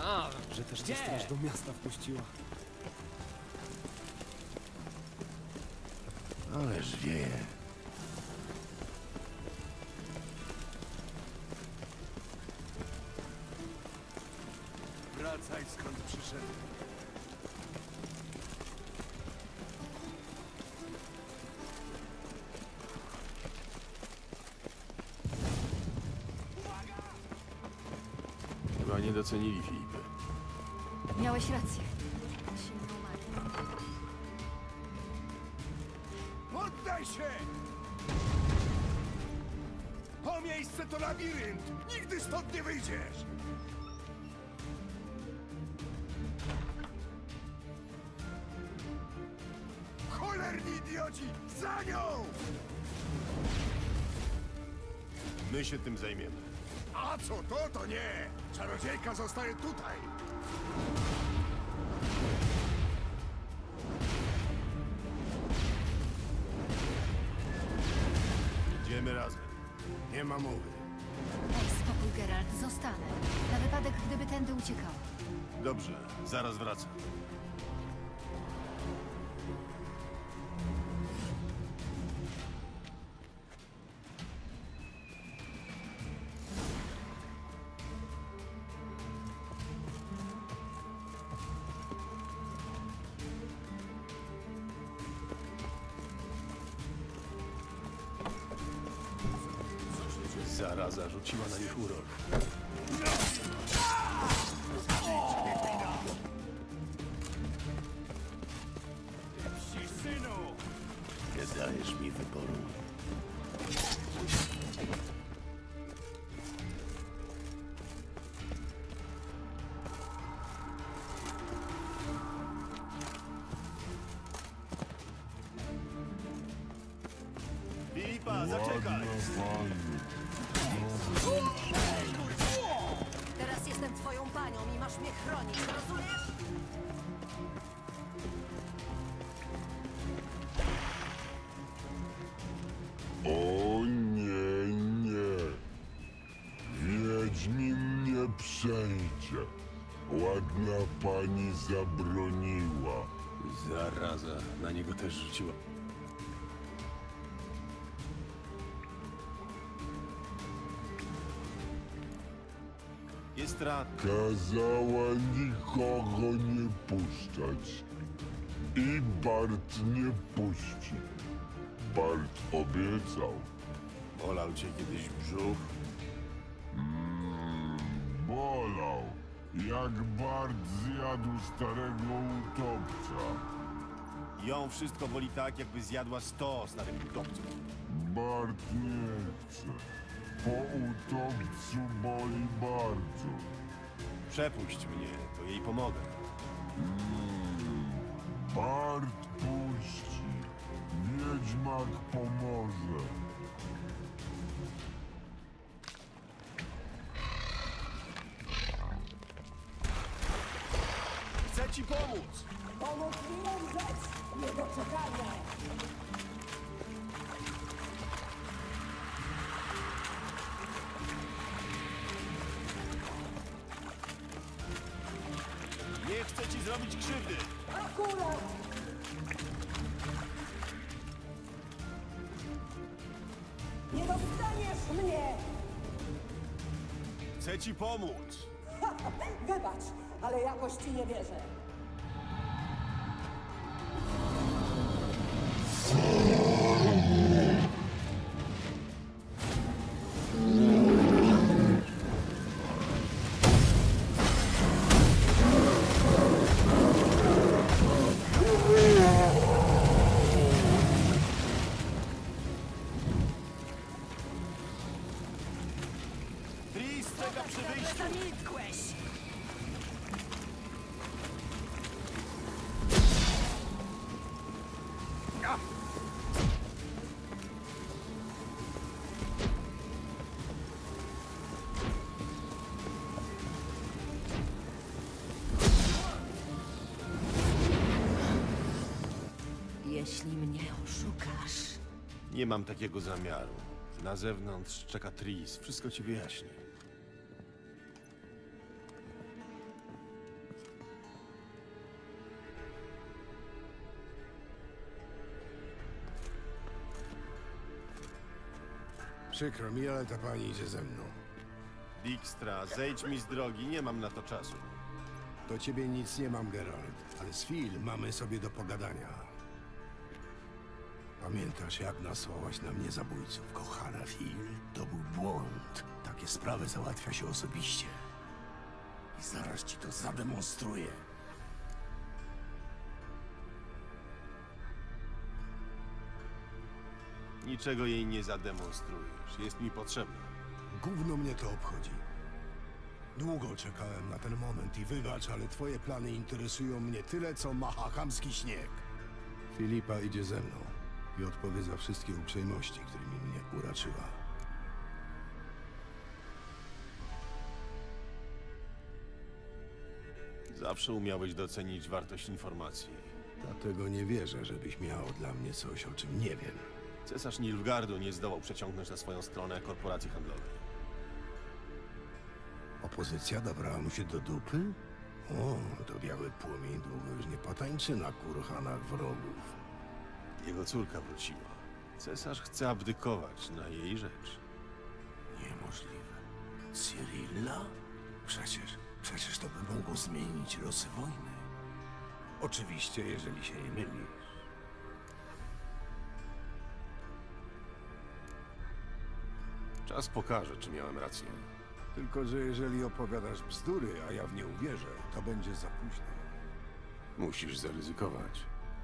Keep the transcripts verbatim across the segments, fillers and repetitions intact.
A, że też cię straż do miasta wpuściła. Ależ wieje. Wracaj skąd przyszedł. Chyba nie docenili Filipy. Miałeś rację. Silną magię. Poddaj się! To miejsce to labirynt! Nigdy stąd nie wyjdziesz! Cholerni idioci! Za nią! My się tym zajmiemy. A co to, to nie! Czarodziejka zostaje tutaj! Idziemy razem. Nie ma mowy. Daj spokój, Geralt, zostanę. Na wypadek, gdyby tędy uciekał. Dobrze, zaraz wracam. Zaraza rzuciła na nich urok. Psi synu! Nie dajesz mi wyboru. Filipa, zaczekaj! Teraz jestem twoją panią i masz mnie chronić, rozumiesz? O nie, nie. Wiedźmin nie przejdzie. Ładna pani zabroniła. Zaraza na niego też rzuciła. Jest rad. Kazała nikogo nie puszczać. I Bart nie puści. Bart obiecał. Bolał cię kiedyś brzuch? Mm, bolał. Jak Bart zjadł starego utopca. Ją wszystko boli tak, jakby zjadła sto starych utopców. Bart nie chce. Po utopcu boli bardzo. Przepuść mnie, to jej pomogę. Mm, Bart puści. Wiedźmak pomoże. Chcę ci pomóc! Pomóc mi umrzeć! Niedoczekanie! Nie chcę ci zrobić krzywdy! Akurat! Nie dostaniesz mnie! Chcę ci pomóc! Wybacz, ale jakoś ci nie wierzę. Tris czeka przy wyjściu! Zamilkłeś! Jeśli mnie oszukasz... Nie mam takiego zamiaru. Na zewnątrz czeka Tris. Wszystko ci wyjaśni. Przykro mi, ale ta pani idzie ze mną. Dijkstra, zejdź mi z drogi, nie mam na to czasu. Do ciebie nic nie mam, Geralt, ale z Phil mamy sobie do pogadania. Pamiętasz, jak nasłałaś na mnie zabójców? Kochana Phil, to był błąd. Takie sprawy załatwia się osobiście. I zaraz ci to zademonstruję. Niczego jej nie zademonstrujesz, jest mi potrzebna. Gówno mnie to obchodzi. Długo czekałem na ten moment i wybacz, ale twoje plany interesują mnie tyle, co mahahamski śnieg. Filipa idzie ze mną i odpowie za wszystkie uprzejmości, którymi mnie uraczyła. Zawsze umiałeś docenić wartość informacji. Dlatego nie wierzę, żebyś miał dla mnie coś, o czym nie wiem. Cesarz Nilfgaardu nie zdołał przeciągnąć na swoją stronę korporacji handlowej. Opozycja dobrała mu się do dupy? O, to biały płomień długo już nie potańczy na kurhanach wrogów. Jego córka wróciła. Cesarz chce abdykować na jej rzecz. Niemożliwe. Cyrilla? Przecież, przecież to by mogło zmienić losy wojny. Oczywiście, jeżeli się nie mylisz. Czas pokaże, czy miałem rację. Tylko, że jeżeli opowiadasz bzdury, a ja w nie uwierzę, to będzie za późno. Musisz zaryzykować.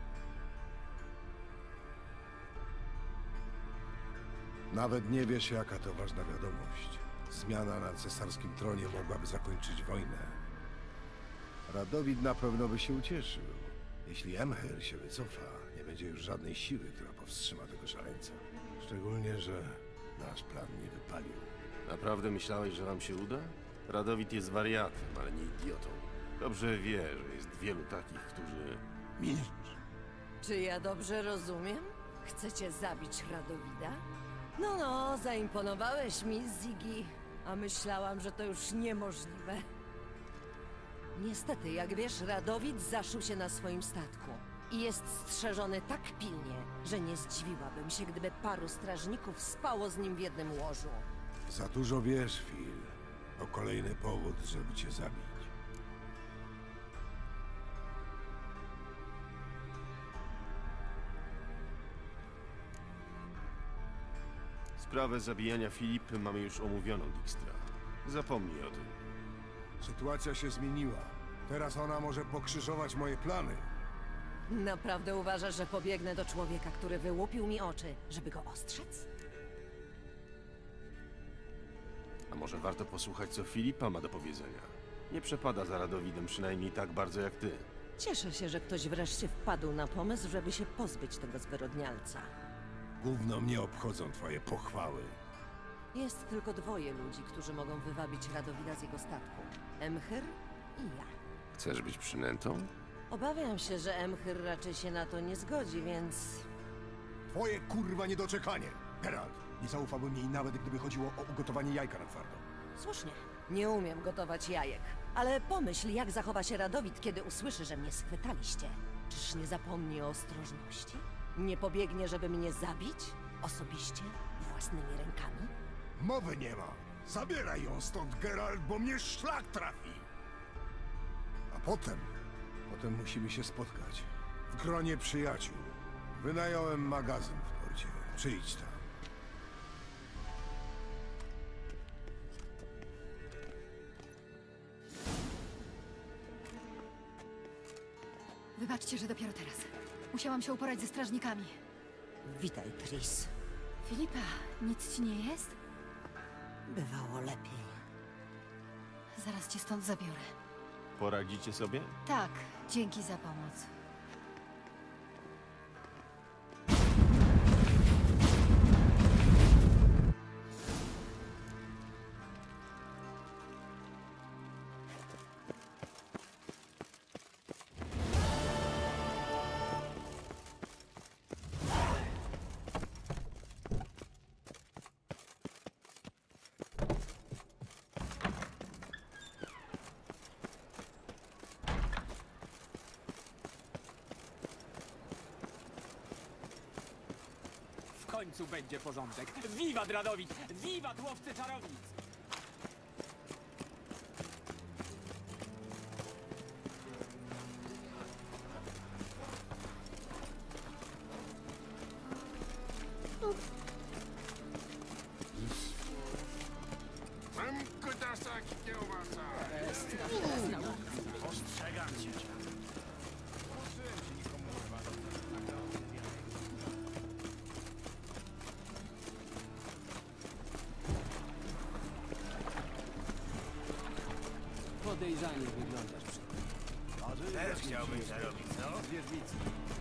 Nawet nie wiesz, jaka to ważna wiadomość. Zmiana na cesarskim tronie mogłaby zakończyć wojnę. Radowid na pewno by się ucieszył. Jeśli Emhyr się wycofa, nie będzie już żadnej siły, która powstrzyma tego szaleńca. Szczególnie, że nasz plan nie wypalił. Naprawdę myślałeś, że wam się uda? Radowid jest wariatem, ale nie idiotą. Dobrze wie, że jest wielu takich, którzy... Milcz. Czy ja dobrze rozumiem? Chcecie zabić Radowida? No, no, zaimponowałeś mi, Ziggy. A myślałam, że to już niemożliwe. Niestety, jak wiesz, Radowid zaszył się na swoim statku. I jest strzeżony tak pilnie, że nie zdziwiłabym się, gdyby paru strażników spało z nim w jednym łożu. Za dużo wiesz, Phil. To kolejny powód, żeby cię zabić. Sprawę zabijania Filipy mamy już omówioną, Dijkstra. Zapomnij o tym. Sytuacja się zmieniła. Teraz ona może pokrzyżować moje plany. Naprawdę uważasz, że pobiegnę do człowieka, który wyłupił mi oczy, żeby go ostrzec? A może warto posłuchać, co Filipa ma do powiedzenia? Nie przepada za Radowidem przynajmniej tak bardzo jak ty. Cieszę się, że ktoś wreszcie wpadł na pomysł, żeby się pozbyć tego zwyrodnialca. Gówno mnie obchodzą twoje pochwały. Jest tylko dwoje ludzi, którzy mogą wywabić Radowida z jego statku. Emhyr i ja. Chcesz być przynętą? Obawiam się, że Emhyr raczej się na to nie zgodzi, więc... Twoje kurwa niedoczekanie! Geralt, nie zaufałbym jej nawet, gdyby chodziło o ugotowanie jajka na twardo. Słusznie. Nie umiem gotować jajek. Ale pomyśl, jak zachowa się Radowid, kiedy usłyszy, że mnie schwytaliście. Czyż nie zapomni o ostrożności? Nie pobiegnie, żeby mnie zabić? Osobiście? Własnymi rękami? Mowy nie ma! Zabieraj ją stąd, Geralt, bo mnie szlak trafi! A potem... Potem musimy się spotkać. W gronie przyjaciół. Wynająłem magazyn w porcie. Przyjdź tam. Wybaczcie, że dopiero teraz. Musiałam się uporać ze strażnikami. Witaj, Tris. Filipa, nic ci nie jest? Bywało lepiej. Zaraz cię stąd zabiorę. Poradzicie sobie? Tak, dzięki za pomoc. końcu będzie porządek. Wiwat Radowid! Wiwat łowcy czarownic! Mam kutasek kiełbasa! Ostrzegam cię. Podejrzanie wyglądasz przy tym. Też chciałbyś zarobić, co? Zwierzbicy.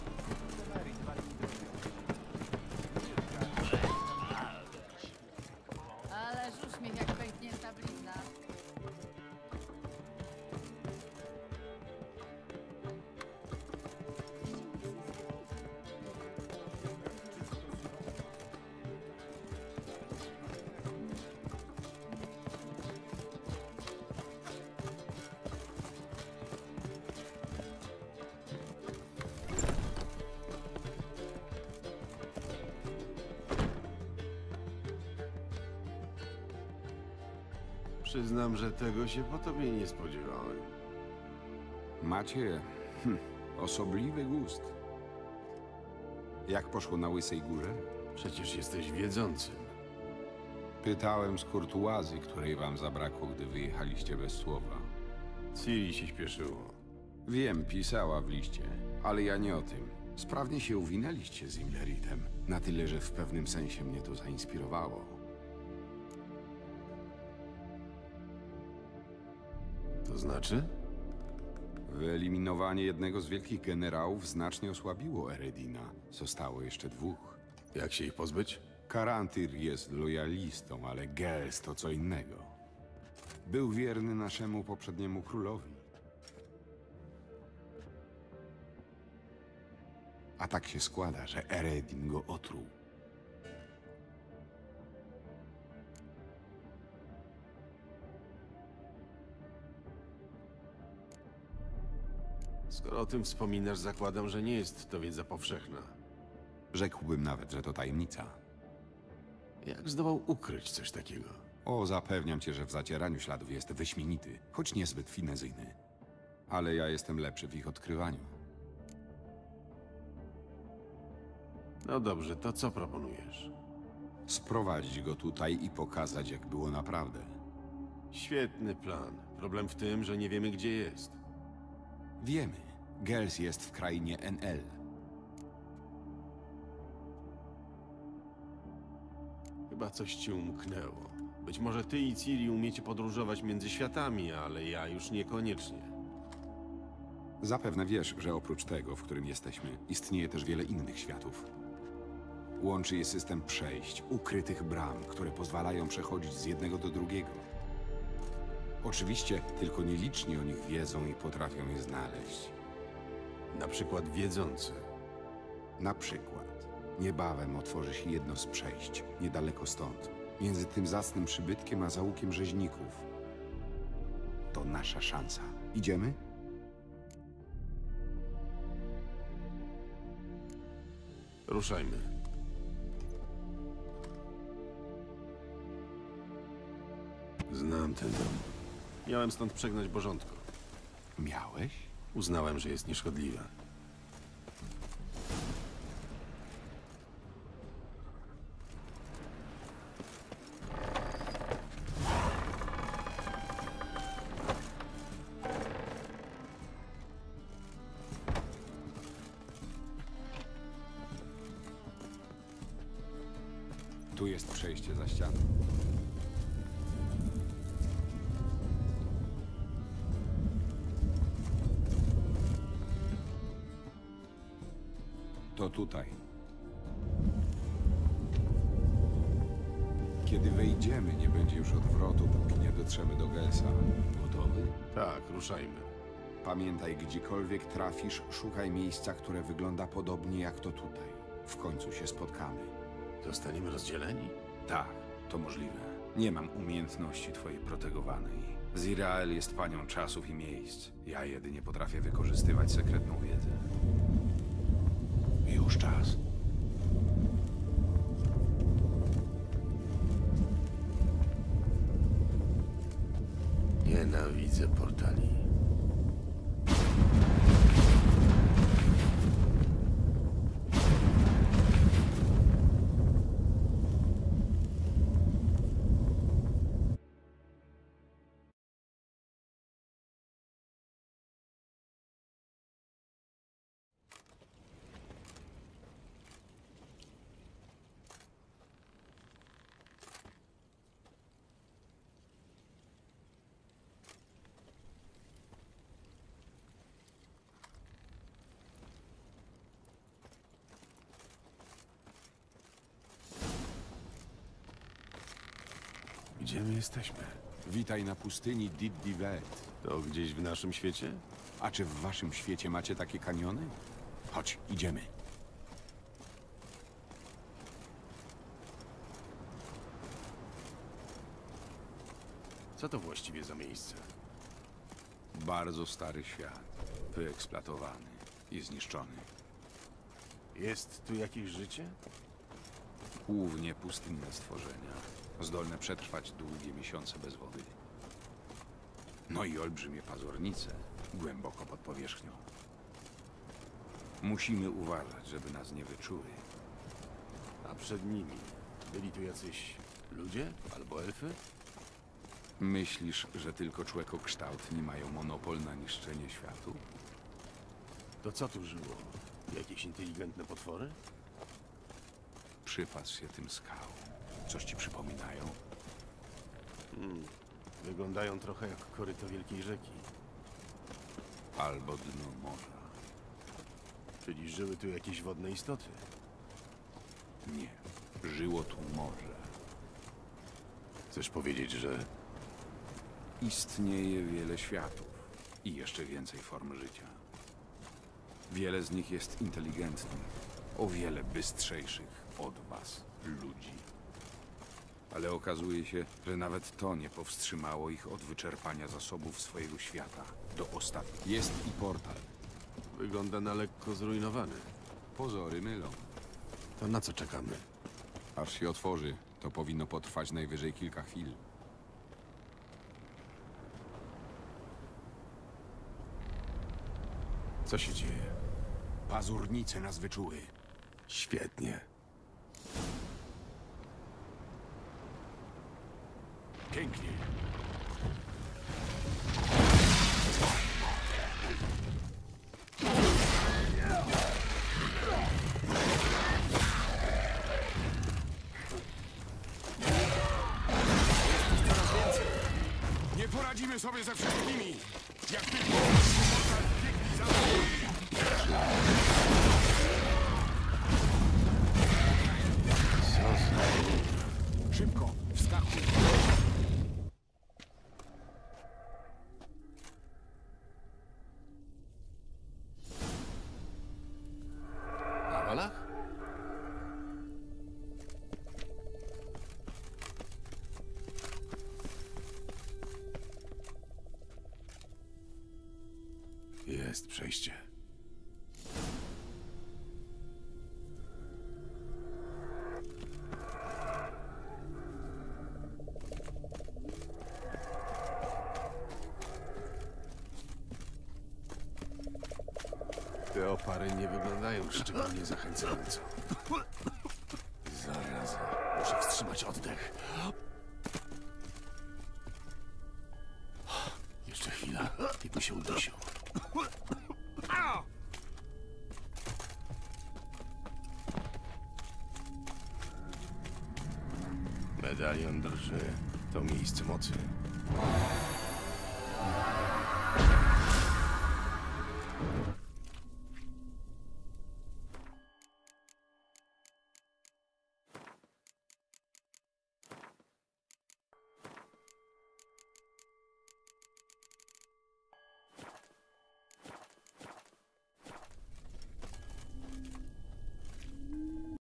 Ależ uśmiech jak pęknięta blizna. Przyznam, że tego się po tobie nie spodziewałem. Macie hm, osobliwy gust. Jak poszło na Łysej Górze? Przecież jesteś wiedzącym. Pytałem z kurtuazji, której wam zabrakło, gdy wyjechaliście bez słowa. Ciri się śpieszyło. Wiem, pisała w liście, ale ja nie o tym. Sprawnie się uwinęliście z Imleritem. Na tyle, że w pewnym sensie mnie to zainspirowało. To znaczy? Wyeliminowanie jednego z wielkich generałów znacznie osłabiło Eredina. Zostało jeszcze dwóch. Jak się ich pozbyć? Karantyr jest lojalistą, ale Gels to co innego. Był wierny naszemu poprzedniemu królowi. A tak się składa, że Eredin go otruł. Skoro o tym wspominasz, zakładam, że nie jest to wiedza powszechna. Rzekłbym nawet, że to tajemnica. Jak zdołał ukryć coś takiego? O, zapewniam cię, że w zacieraniu śladów jest wyśmienity, choć niezbyt finezyjny. Ale ja jestem lepszy w ich odkrywaniu. No dobrze, to co proponujesz? Sprowadzić go tutaj i pokazać, jak było naprawdę. Świetny plan. Problem w tym, że nie wiemy, gdzie jest. Wiemy. Gels jest w krainie N L. Chyba coś ci umknęło. Być może ty i Ciri umiecie podróżować między światami, ale ja już niekoniecznie. Zapewne wiesz, że oprócz tego, w którym jesteśmy, istnieje też wiele innych światów. Łączy je system przejść, ukrytych bram, które pozwalają przechodzić z jednego do drugiego. Oczywiście tylko nieliczni o nich wiedzą i potrafią je znaleźć. Na przykład wiedzący. Na przykład, niebawem otworzy się jedno z przejść, niedaleko stąd, między tym zacnym przybytkiem a załukiem rzeźników. To nasza szansa. Idziemy? Ruszajmy. Znam ten dom. Miałem stąd przegnać Bożątko. Miałeś? Uznałem, że jest nieszkodliwe. Tu jest przejście za ścianą. To tutaj. Kiedy wejdziemy, nie będzie już odwrotu, póki nie dotrzemy do Gelsa. Gotowy? Tak, ruszajmy. Pamiętaj, gdziekolwiek trafisz, szukaj miejsca, które wygląda podobnie jak to tutaj. W końcu się spotkamy. Zostaniemy rozdzieleni? Tak, to możliwe. Nie mam umiejętności twojej protegowanej. Zirael jest panią czasów i miejsc. Ja jedynie potrafię wykorzystywać sekretną wiedzę. Już czas. Nienawidzę portali. Gdzie my jesteśmy? Witaj na pustyni Dit Divet. To gdzieś w naszym świecie? A czy w waszym świecie macie takie kaniony? Chodź, idziemy. Co to właściwie za miejsce? Bardzo stary świat. Wyeksploatowany i zniszczony. Jest tu jakieś życie? Głównie pustynne stworzenia, zdolne przetrwać długie miesiące bez wody. No i olbrzymie pazurnice, głęboko pod powierzchnią. Musimy uważać, żeby nas nie wyczuły. A przed nimi byli tu jacyś ludzie albo elfy? Myślisz, że tylko człowiekokształtni mają monopol na niszczenie światu? To co tu żyło? Jakieś inteligentne potwory? Przypatrz się tym skał. Coś ci przypominają? Hmm. Wyglądają trochę jak koryto wielkiej rzeki. Albo dno morza. Czyli żyły tu jakieś wodne istoty. Nie. Żyło tu morze. Chcesz powiedzieć, że... Istnieje wiele światów i jeszcze więcej form życia. Wiele z nich jest inteligentnych, o wiele bystrzejszych od was, ludzi. Ale okazuje się, że nawet to nie powstrzymało ich od wyczerpania zasobów swojego świata do ostatnich. Jest i portal. Wygląda na lekko zrujnowany. Pozory mylą. To na co czekamy? Aż się otworzy, to powinno potrwać najwyżej kilka chwil. Co się dzieje? Pazurnice nas wyczuły. Świetnie. Pięknie. Nie poradzimy sobie ze wszystkimi. Jak tylko portal biegnie za nami. Co za... Szybko, wskakuj. Na walach? Jest przejście. Te opary nie wyglądają szczególnie zachęcająco. Zaraza. Muszę wstrzymać oddech. Jeszcze chwila i by się udusił. Medalion drży. To miejsce mocy.